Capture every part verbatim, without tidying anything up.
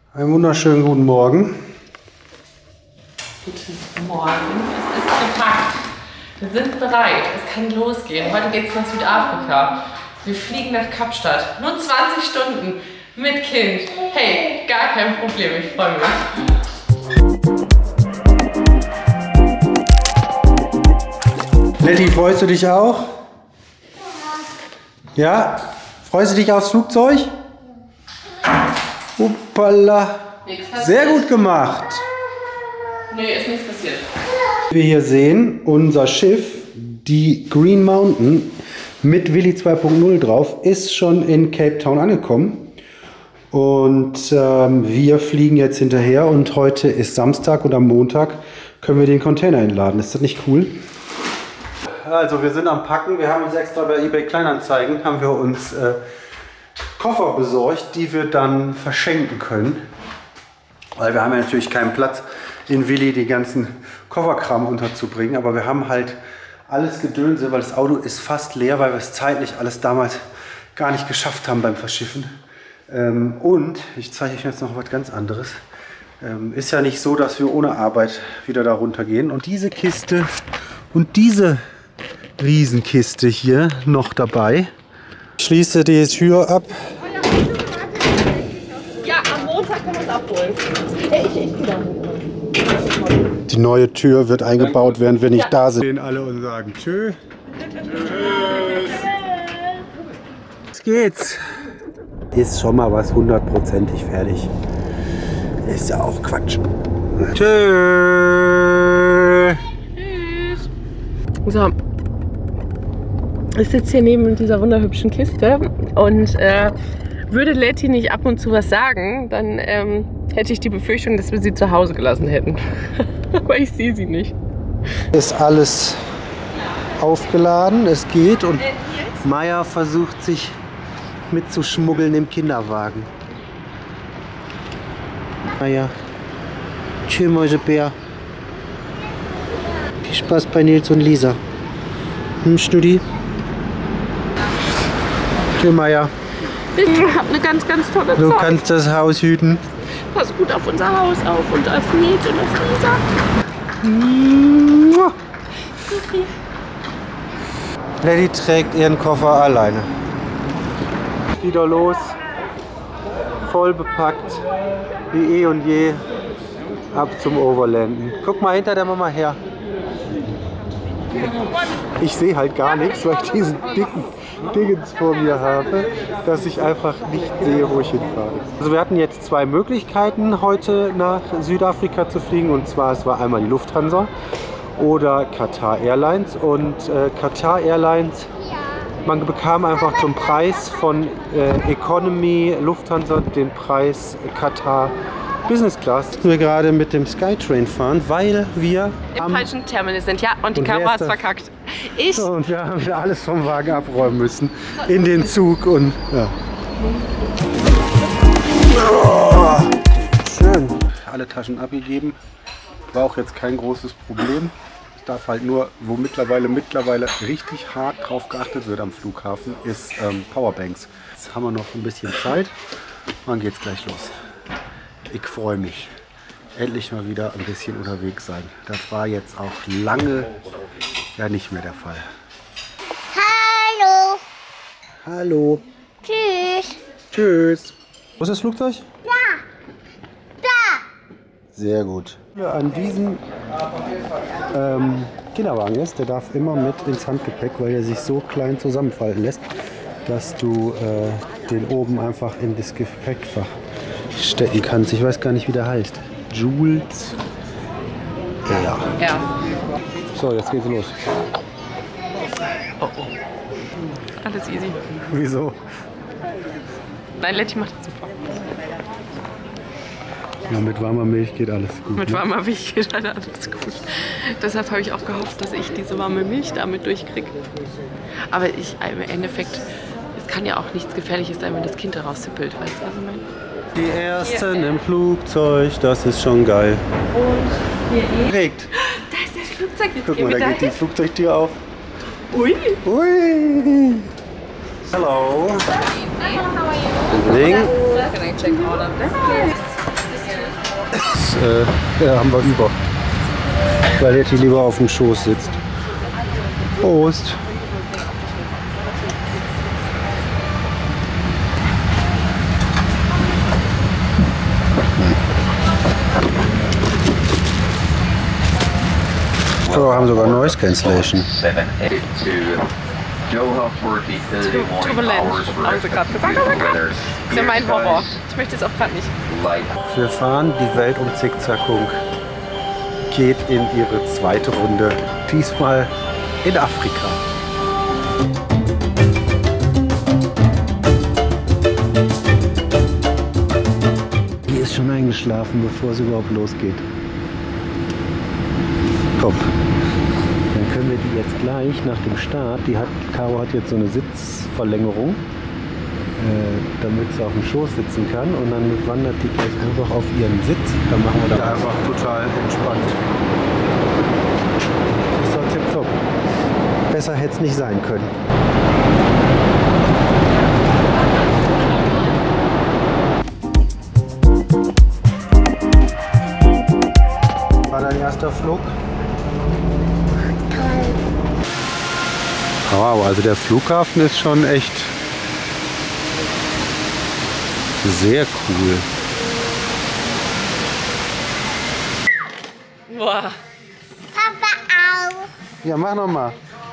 Einen wunderschönen guten Morgen. Guten Morgen, es ist gepackt. Wir sind bereit, es kann losgehen. Heute geht es nach Südafrika. Wir fliegen nach Kapstadt. Nur zwanzig Stunden mit Kind. Hey, gar kein Problem, ich freue mich. Letty, freust du dich auch? Ja? Freust du dich aufs Flugzeug? Hoppala. Sehr gut gemacht. Nee, ist nichts passiert. Wir hier sehen unser Schiff, die Green Mountain mit Willy zwei Punkt null drauf, ist schon in Cape Town angekommen. Und ähm, wir fliegen jetzt hinterher und heute ist Samstag und am Montag können wir den Container entladen. Ist das nicht cool? Also wir sind am Packen. Wir haben uns extra bei eBay Kleinanzeigen haben wir uns äh, Koffer besorgt, die wir dann verschenken können. Weil wir haben ja natürlich keinen Platz in Willy die ganzen Kofferkram unterzubringen. Aber wir haben halt alles Gedönse, weil das Auto ist fast leer, weil wir es zeitlich alles damals gar nicht geschafft haben beim Verschiffen. Ähm, und ich zeige euch jetzt noch was ganz anderes. Ähm, ist ja nicht so, dass wir ohne Arbeit wieder da runtergehen. Und diese Kiste und diese Riesenkiste hier noch dabei. Ich schließe die Tür ab. Ja, am Montag können wir es abholen. Hey, ich, ich wieder. Die neue Tür wird eingebaut, während wir nicht ja. da sind. Wir sehen alle und sagen tschö. Jetzt geht's. Ist schon mal was hundertprozentig fertig. Ist ja auch Quatsch. Tschö. Tschüss. So. Ich sitze hier neben dieser wunderhübschen Kiste und äh, würde Letty nicht ab und zu was sagen, dann ähm, hätte ich die Befürchtung, dass wir sie zu Hause gelassen hätten. Aber ich sehe sie nicht. Ist alles aufgeladen, es geht und Maya versucht sich mitzuschmuggeln im Kinderwagen. Maya, tschüss Mäusebär. Viel Spaß bei Nils und Lisa. Hm, Schnudi? Tschüss Maya. Ich hab eine ganz, ganz tolle Zeit. Du kannst das Haus hüten. Pass gut auf unser Haus auf und auf Nils und auf Lisa. Mua. Letty trägt ihren Koffer alleine. Wieder los. Voll bepackt. Wie eh und je. Ab zum Overlanden. Guck mal hinter der Mama her. Ich sehe halt gar nichts, weil ich diesen dicken Dingens vor mir habe, dass ich einfach nicht sehe, wo ich hinfahre. Also wir hatten jetzt zwei Möglichkeiten, heute nach Südafrika zu fliegen. Und zwar, es war einmal die Lufthansa oder Qatar Airlines. Und äh, Qatar Airlines, man bekam einfach zum Preis von äh, Economy Lufthansa den Preis Qatar Business Class. Wir gerade mit dem Skytrain fahren, weil wir im falschen Terminal sind. Ja, und die Kamera ist verkackt. Ich. So, und wir haben wieder alles vom Wagen abräumen müssen in den Zug und ja. Oh, schön. Alle Taschen abgegeben. War auch jetzt kein großes Problem. Ich darf halt nur, wo mittlerweile mittlerweile richtig hart drauf geachtet wird am Flughafen, ist ähm, Powerbanks. Jetzt haben wir noch ein bisschen Zeit. Dann geht's gleich los. Ich freue mich, endlich mal wieder ein bisschen unterwegs sein. Das war jetzt auch lange ja nicht mehr der Fall. Hallo. Hallo. Tschüss. Tschüss. Wo ist das Flugzeug? Da. Da. Sehr gut. Ja, an diesem ähm, Kinderwagen ist, der darf immer mit ins Handgepäck, weil er sich so klein zusammenfalten lässt, dass du äh, den oben einfach in das Gepäckfach stecken kannst. Ich weiß gar nicht, wie der heißt. Jules. Ja. Ja. So, jetzt geht's los. Oh, oh. Alles easy. Wieso? Nein, Letty macht das super. Ja, mit warmer Milch geht alles gut. Mit warmer Milch geht alles gut. Deshalb habe ich auch gehofft, dass ich diese warme Milch damit durchkriege. Aber ich, im Endeffekt, es kann ja auch nichts Gefährliches sein, wenn das Kind daraus zippelt. Weißt du, was ich meine? Die ersten im Flugzeug, das ist schon geil. Und hier eh. Regt. Da ist das Flugzeug, jetzt Guck gehen mal, wir da da geht die Flugzeugtür auf. Ui. Ui. Hello. How are you? Evening. Can I check all of this, please? Das äh, ja, haben wir über. Weil Letty lieber auf dem Schoß sitzt. Prost! Wir haben sogar Noise Cancellation. Turbulent, haben sie gerade gesagt. Das ist ja mein Horror. Ich möchte es auch gerade nicht. Wir fahren die Welt um Zickzackung. Geht in ihre zweite Runde. Diesmal in Afrika. Die ist schon eingeschlafen, bevor es überhaupt losgeht. Komm. Dann können wir die jetzt gleich nach dem Start, die hat, Caro hat jetzt so eine Sitzverlängerung, äh, damit sie auf dem Schoß sitzen kann, und dann wandert die gleich einfach auf ihren Sitz. Dann machen wir da einfach total entspannt. Das ist doch tipptopp. Besser hätte es nicht sein können. War dein erster Flug? Wow, also der Flughafen ist schon echt sehr cool. Boah. Papa auch. Ja, mach noch mal.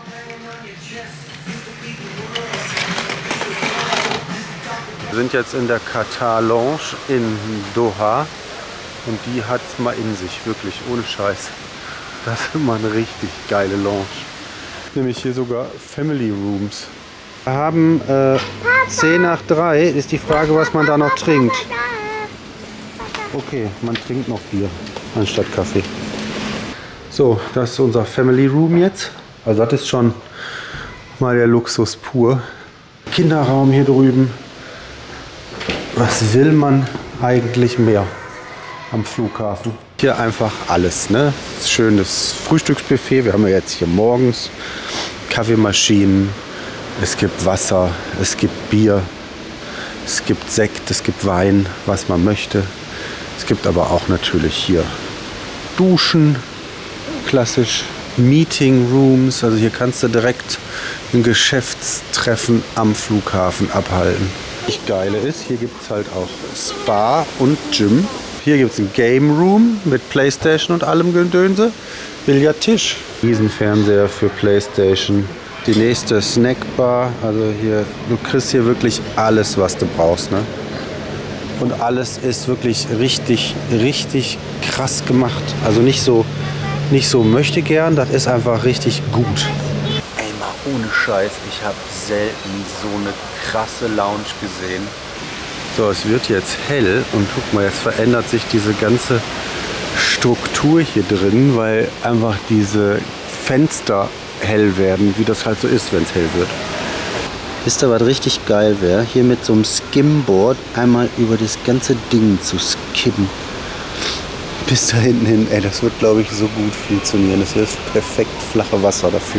Wir sind jetzt in der Qatar Lounge in Doha und die hat es mal in sich, wirklich, ohne Scheiß. Das ist immer eine richtig geile Lounge. Nämlich hier sogar Family Rooms. Wir haben äh, zehn nach drei. Ist die Frage, was man da noch trinkt. Okay, man trinkt noch Bier anstatt Kaffee. So, das ist unser Family Room jetzt. Also das ist schon mal der Luxus pur. Kinderraum hier drüben. Was will man eigentlich mehr am Flughafen? Hier einfach alles, ne? Schönes Frühstücksbuffet. Wir haben ja jetzt hier morgens Kaffeemaschinen. Es gibt Wasser, es gibt Bier, es gibt Sekt, es gibt Wein, was man möchte. Es gibt aber auch natürlich hier Duschen, klassisch Meeting Rooms. Also hier kannst du direkt ein Geschäftstreffen am Flughafen abhalten. Das Geile ist, hier gibt es halt auch Spa und Gym. Hier gibt es einen Game Room mit Playstation und allem Gedönse. Billardtisch. Riesenfernseher für Playstation. Die nächste Snackbar. Also hier, du kriegst hier wirklich alles, was du brauchst, ne? Und alles ist wirklich richtig, richtig krass gemacht. Also nicht so, nicht so möchte gern, das ist einfach richtig gut. Ey, mal ohne Scheiß, ich habe selten so eine krasse Lounge gesehen. So, es wird jetzt hell und guck mal, jetzt verändert sich diese ganze Struktur hier drin, weil einfach diese Fenster hell werden, wie das halt so ist, wenn es hell wird. Wisst ihr, was richtig geil wäre? Hier mit so einem Skimboard einmal über das ganze Ding zu skimmen. Bis da hinten hin, ey, das wird, glaube ich, so gut funktionieren. Das ist perfekt flache Wasser dafür.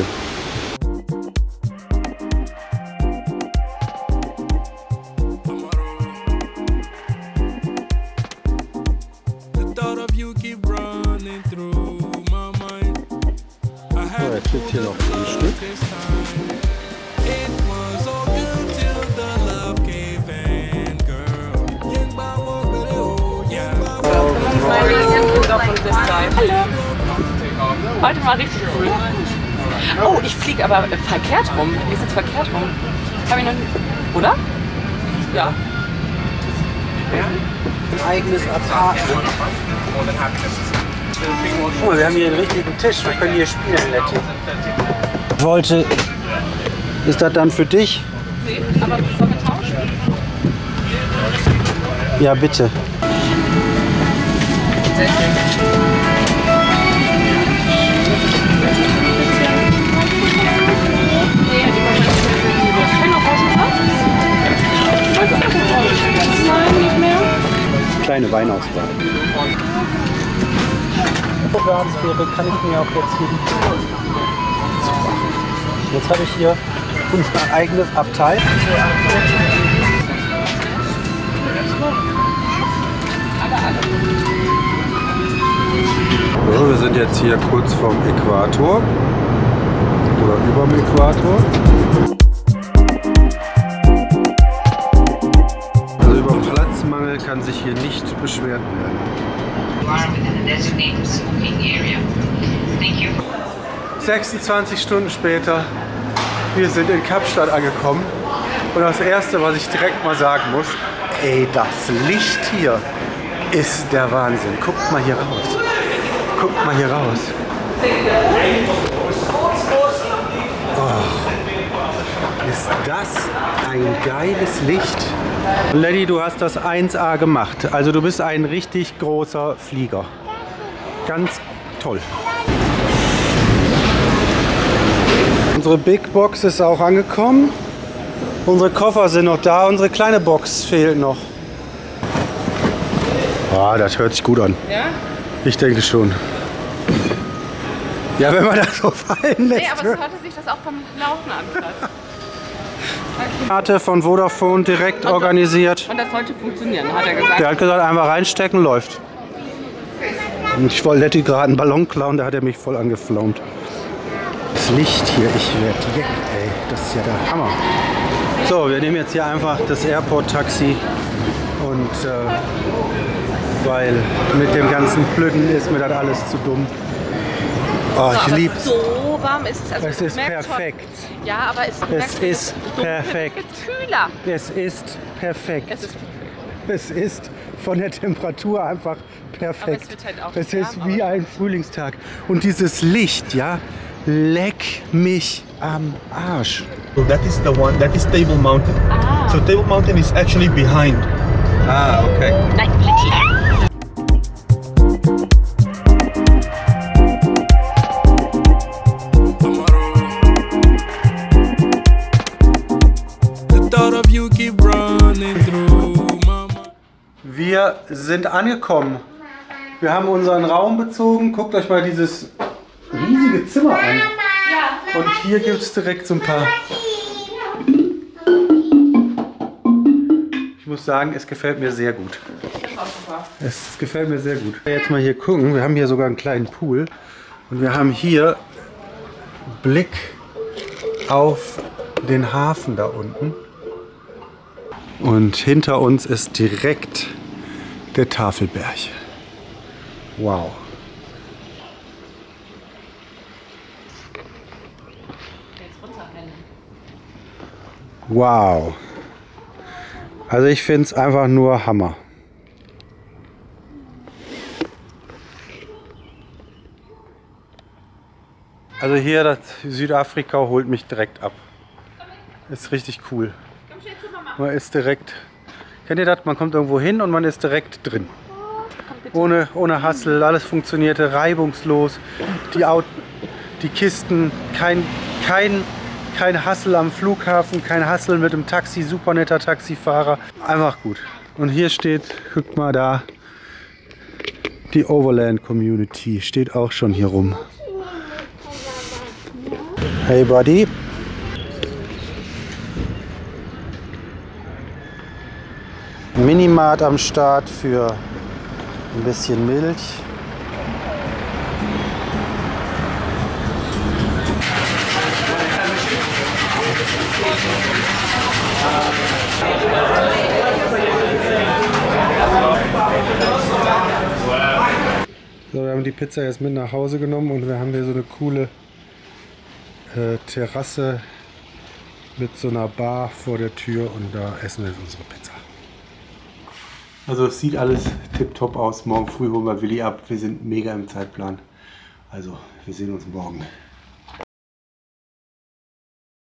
So, jetzt gibt hier noch Frühstück. Heute mal richtig cool. Oh, ich fliege aber verkehrt rum. Wir sind verkehrt rum. Hab ich noch nicht. Oder? Ja. Ein eigenes Apartment. Guck mal, wir haben hier einen richtigen Tisch. Wir können hier spielen, Letty. Ich wollte. Ist das dann für dich? Nee, aber sollen wir tauschen? Ja, bitte. Sehr schön. Kleine Weinauswahl. Wäre, kann ich mir auch jetzt hier die Tür zumachen. Jetzt habe ich hier unser eigenes Abteil. sind jetzt hier kurz vorm Äquator oder überm Äquator. Also über Platzmangel kann sich hier nicht beschwert werden. sechsundzwanzig Stunden später, wir sind in Kapstadt angekommen und das erste, was ich direkt mal sagen muss, ey, das Licht hier ist der Wahnsinn. Guckt mal hier raus. Guckt mal hier raus. Oh, ist das ein geiles Licht. Letty, du hast das eins A gemacht. Also du bist ein richtig großer Flieger. Ganz toll. Unsere Big Box ist auch angekommen. Unsere Koffer sind noch da. Unsere kleine Box fehlt noch. Ah, das hört sich gut an. Ja? Ich denke schon. Ja, wenn man das so fallen lässt. Nee, aber es hörte sich das auch beim Laufen an. Karte von Vodafone direkt und, organisiert. Und das sollte funktionieren, hat er gesagt. Der hat gesagt, einfach reinstecken, läuft. Und ich wollte Letty gerade einen Ballon klauen, da hat er mich voll angeflaumt. Das Licht hier, ich werde jeck, ey. Das ist ja der Hammer. So, wir nehmen jetzt hier einfach das Airport-Taxi. Und äh, weil mit dem ganzen Plücken ist mir das alles zu dumm. Oh, ich so, liebe es. So warm ist es. Also es ist perfekt. Schon, ja, aber es, es ist so perfekt. Jetzt kühler. Es ist perfekt. Es ist, es ist von der Temperatur einfach perfekt. Aber es wird halt auch es warm, ist wie ein Frühlingstag. Und dieses Licht, ja, leck mich am Arsch. So that is the one, that is Table Mountain. Ah. So Table Mountain is actually behind. Ah, okay. Nein, Wir sind angekommen. Wir haben unseren Raum bezogen. Guckt euch mal dieses riesige Zimmer an. Und hier gibt es direkt so ein paar. Ich muss sagen, es gefällt mir sehr gut. Es gefällt mir sehr gut. Jetzt mal hier gucken. Wir haben hier sogar einen kleinen Pool. Und wir haben hier Blick auf den Hafen da unten. Und hinter uns ist direkt der Tafelberg. Wow. Wow. Also ich finde es einfach nur Hammer. Also hier, das Südafrika holt mich direkt ab. Ist richtig cool. Man ist direkt, kennt ihr das? Man kommt irgendwo hin und man ist direkt drin. Ohne, ohne Hassel, alles funktionierte reibungslos. Die, Aut die Kisten, kein, kein, kein Hassel am Flughafen, kein Hassel mit dem Taxi, super netter Taxifahrer. Einfach gut. Und hier steht, guckt mal da, die Overland Community steht auch schon hier rum. Hey Buddy. Minimart am Start für ein bisschen Milch. So, wir haben die Pizza jetzt mit nach Hause genommen und wir haben hier so eine coole äh, Terrasse mit so einer Bar vor der Tür und da essen wir jetzt unsere Pizza. Also es sieht alles tipptopp aus. Morgen früh holen wir Willi ab. Wir sind mega im Zeitplan. Also wir sehen uns morgen.